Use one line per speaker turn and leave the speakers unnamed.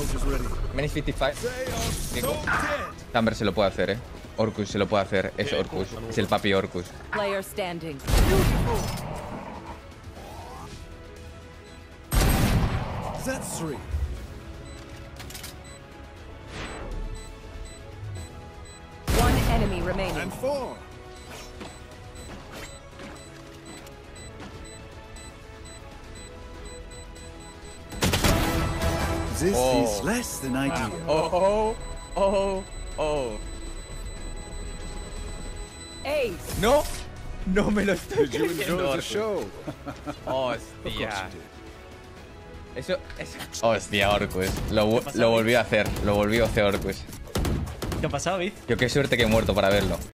Menace 55. Timber se lo puede hacer, Orcus se lo puede hacer. Es Orcus. Es el papi Orcus.
Player standing.
That's 3.
One enemy remaining.
And 4. This is less than ideal.
Oh.
Ace.
No. No me lo estoy
Did you
creyendo,
enjoy the
Orcus.
show?
Hostia. Eso. Hostia, Orcus. Lo volvió a hacer. Lo volvió a hacer Orcus.
¿Qué ha pasado, Viz?
Yo qué suerte que he muerto para verlo.